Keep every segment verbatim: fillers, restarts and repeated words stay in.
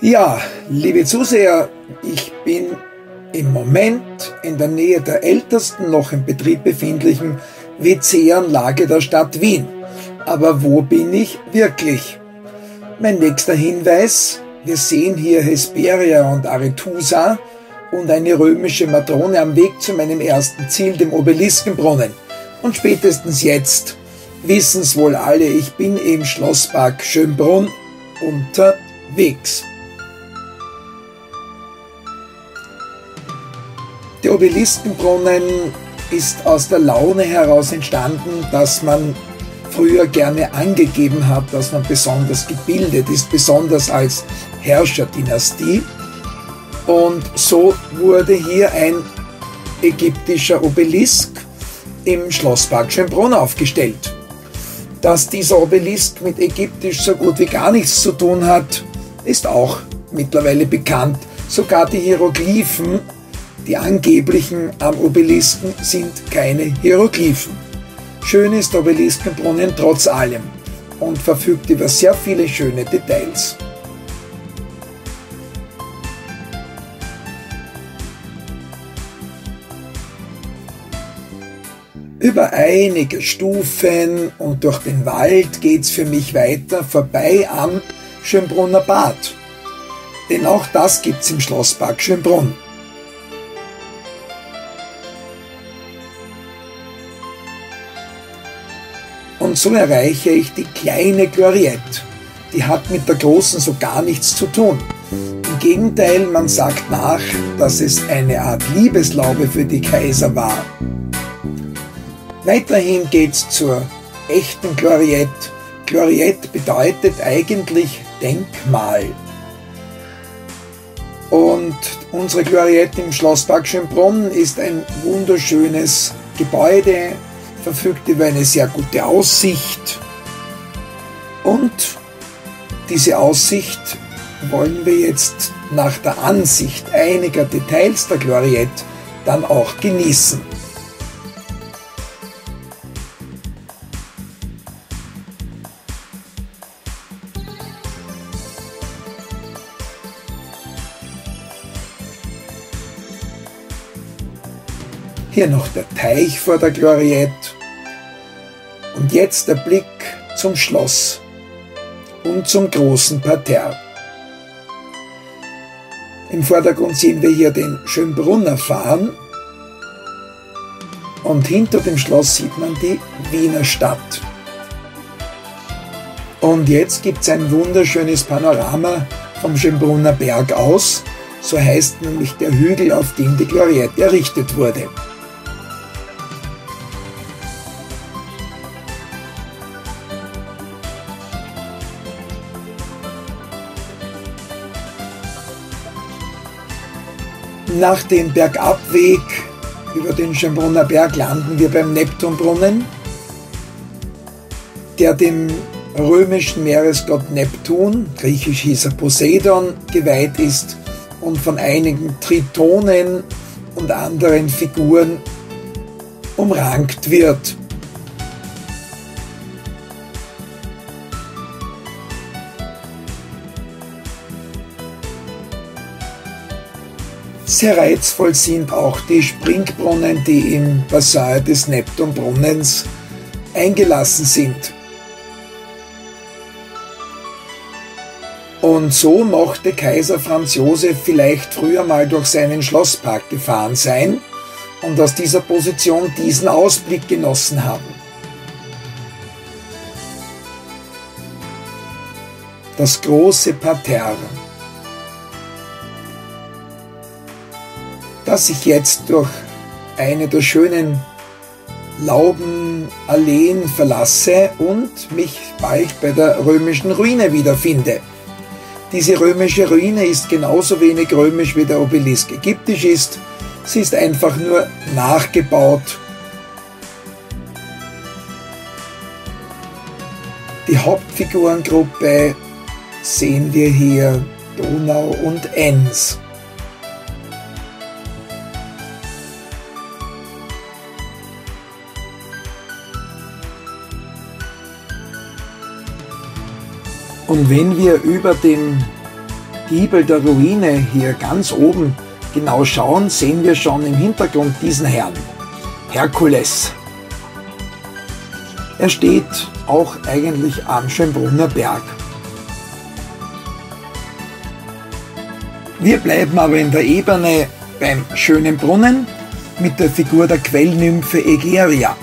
Ja, liebe Zuseher, ich bin im Moment in der Nähe der ältesten noch im Betrieb befindlichen W C-Anlage der Stadt Wien. Aber wo bin ich wirklich? Mein nächster Hinweis: Wir sehen hier Hesperia und Arethusa und eine römische Matrone am Weg zu meinem ersten Ziel, dem Obeliskenbrunnen. Und spätestens jetzt wissen es wohl alle, ich bin im Schlosspark Schönbrunn unterwegs. Der Obeliskenbrunnen ist aus der Laune heraus entstanden, dass man früher gerne angegeben hat, dass man besonders gebildet ist, besonders als Herrscherdynastie. Und so wurde hier ein ägyptischer Obelisk im Schlosspark Schönbrunn aufgestellt. Dass dieser Obelisk mit Ägyptisch so gut wie gar nichts zu tun hat, ist auch mittlerweile bekannt. Sogar die Hieroglyphen, die angeblichen am Obelisken, sind keine Hieroglyphen. Schön ist der Obeliskenbrunnen trotz allem und verfügt über sehr viele schöne Details. Über einige Stufen und durch den Wald geht's für mich weiter, vorbei am Schönbrunner Bad. Denn auch das gibt's im Schlosspark Schönbrunn. Und so erreiche ich die kleine Gloriette. Die hat mit der großen so gar nichts zu tun. Im Gegenteil, man sagt nach, dass es eine Art Liebeslaube für die Kaiser war. Weiterhin geht's zur echten Gloriette. Gloriette bedeutet eigentlich Denkmal. Und unsere Gloriette im Schlosspark Schönbrunn ist ein wunderschönes Gebäude, verfügt über eine sehr gute Aussicht. Und diese Aussicht wollen wir jetzt nach der Ansicht einiger Details der Gloriette dann auch genießen. Hier noch der Teich vor der Gloriette und jetzt der Blick zum Schloss und zum großen Parterre. Im Vordergrund sehen wir hier den Schönbrunner Farn und hinter dem Schloss sieht man die Wiener Stadt. Und jetzt gibt es ein wunderschönes Panorama vom Schönbrunner Berg aus, so heißt nämlich der Hügel, auf dem die Gloriette errichtet wurde. Nach dem Bergabweg über den Schönbrunner Berg landen wir beim Neptunbrunnen, der dem römischen Meeresgott Neptun, griechisch hieß er Poseidon, geweiht ist und von einigen Tritonen und anderen Figuren umrankt wird. Sehr reizvoll sind auch die Springbrunnen, die im Bassin des Neptunbrunnens eingelassen sind. Und so mochte Kaiser Franz Josef vielleicht früher mal durch seinen Schlosspark gefahren sein und aus dieser Position diesen Ausblick genossen haben. Das große Parterre, dass ich jetzt durch eine der schönen Laubenalleen verlasse und mich bald bei der römischen Ruine wiederfinde. Diese römische Ruine ist genauso wenig römisch wie der Obelisk ägyptisch ist. Sie ist einfach nur nachgebaut. Die Hauptfigurengruppe sehen wir hier, Donau und Enns. Und wenn wir über den Giebel der Ruine hier ganz oben genau schauen, sehen wir schon im Hintergrund diesen Herrn, Herkules. Er steht auch eigentlich am Schönbrunner Berg. Wir bleiben aber in der Ebene beim schönen Brunnen mit der Figur der Quellnymphe Egeria.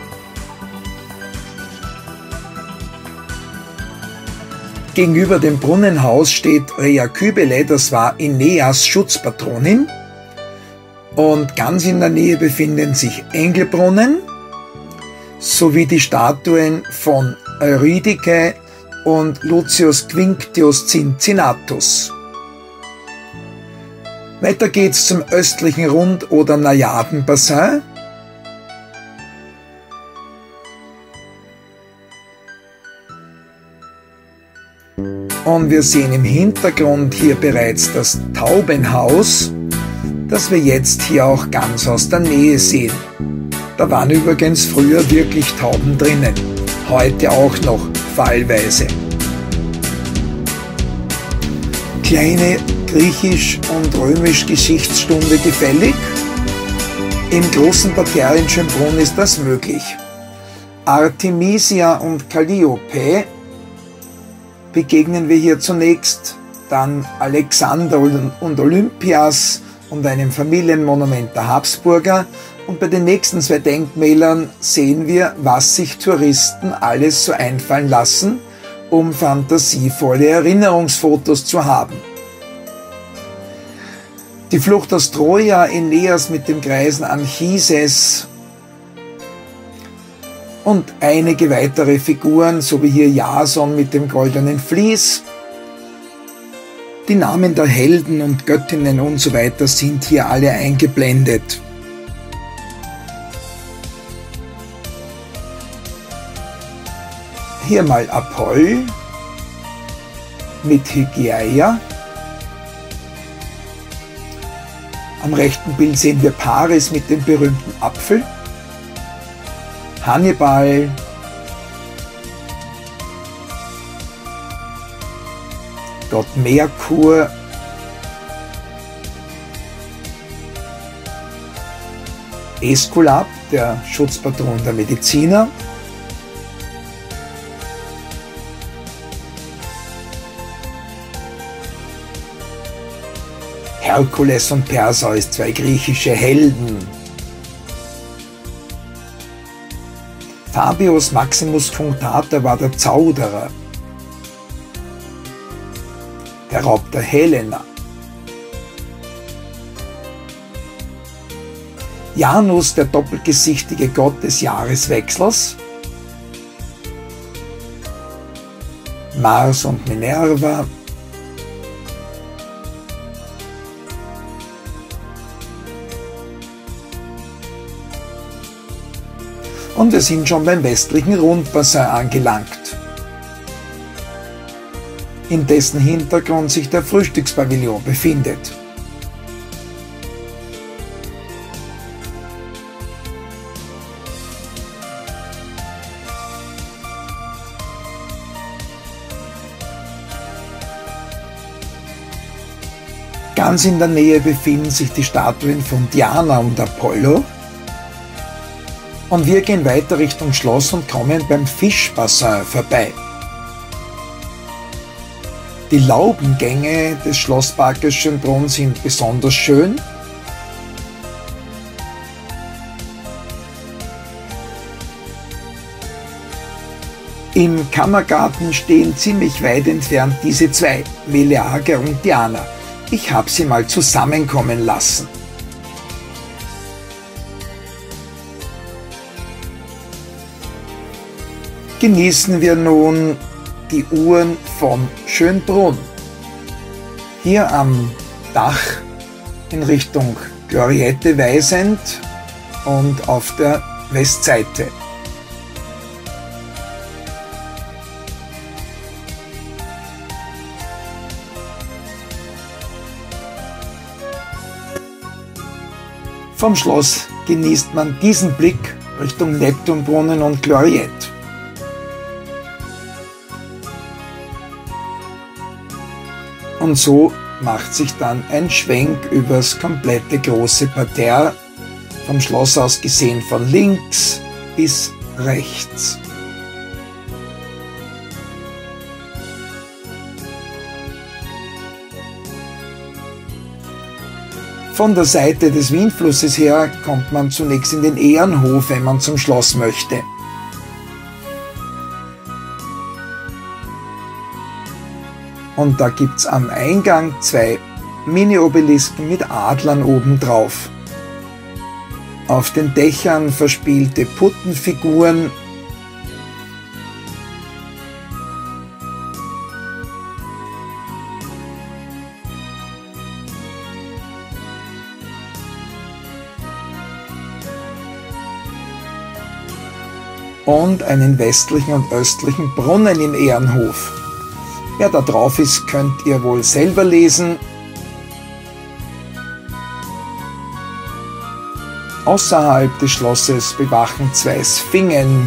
Gegenüber dem Brunnenhaus steht Rhea Kybele, das war Aeneas Schutzpatronin. Und ganz in der Nähe befinden sich Engelbrunnen sowie die Statuen von Eurydike und Lucius Quinctius Cincinnatus. Weiter geht's zum östlichen Rund- oder Najadenbassin. Und wir sehen im Hintergrund hier bereits das Taubenhaus, das wir jetzt hier auch ganz aus der Nähe sehen. Da waren übrigens früher wirklich Tauben drinnen, heute auch noch fallweise. Kleine griechisch- und römisch Geschichtsstunde gefällig? Im großen Parterre in Schönbrunn ist das möglich. Artemisia und Calliope begegnen wir hier zunächst, dann Alexander und Olympias und einem Familienmonument der Habsburger, und bei den nächsten zwei Denkmälern sehen wir, was sich Touristen alles so einfallen lassen, um fantasievolle Erinnerungsfotos zu haben. Die Flucht aus Troja, Aeneas mit dem greisen Anchises und einige weitere Figuren, so wie hier Jason mit dem goldenen Vlies. Die Namen der Helden und Göttinnen und so weiter sind hier alle eingeblendet. Hier mal Apoll mit Hygeia. Am rechten Bild sehen wir Paris mit dem berühmten Apfel. Hannibal. Gott Merkur. Äskulap, der Schutzpatron der Mediziner. Herkules und Perseus, zwei griechische Helden. Fabius Maximus Cunctator war der Zauderer, der Raub der Helena. Janus, der doppelgesichtige Gott des Jahreswechsels. Mars und Minerva. Und wir sind schon beim westlichen Rundbassin angelangt, in dessen Hintergrund sich der Frühstückspavillon befindet. Ganz in der Nähe befinden sich die Statuen von Diana und Apollo. Und wir gehen weiter Richtung Schloss und kommen beim Fischbassin vorbei. Die Laubengänge des Schlossparkes Schönbrunn sind besonders schön. Im Kammergarten stehen ziemlich weit entfernt diese zwei, Meleager und Diana. Ich habe sie mal zusammenkommen lassen. Genießen wir nun die Uhren von Schönbrunn. Hier am Dach in Richtung Gloriette weisend und auf der Westseite. Vom Schloss genießt man diesen Blick Richtung Neptunbrunnen und Gloriette. Und so macht sich dann ein Schwenk übers komplette große Parterre, vom Schloss aus gesehen von links bis rechts. Von der Seite des Wienflusses her kommt man zunächst in den Ehrenhof, wenn man zum Schloss möchte. Und da gibt es am Eingang zwei Mini-Obelisken mit Adlern obendrauf. Auf den Dächern verspielte Puttenfiguren. Und einen westlichen und östlichen Brunnen im Ehrenhof. Wer da drauf ist, könnt ihr wohl selber lesen. Außerhalb des Schlosses bewachen zwei Sphingen.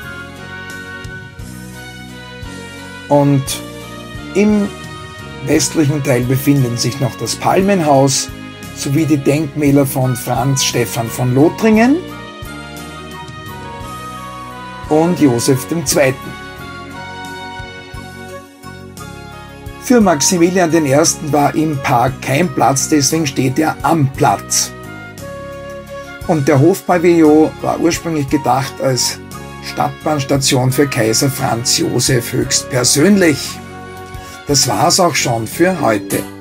Und im westlichen Teil befinden sich noch das Palmenhaus sowie die Denkmäler von Franz Stephan von Lothringen und Josef der Zweite. Für Maximilian der Erste war im Park kein Platz, deswegen steht er am Platz. Und der Hofpavillon war ursprünglich gedacht als Stadtbahnstation für Kaiser Franz Josef höchstpersönlich. Das war's auch schon für heute.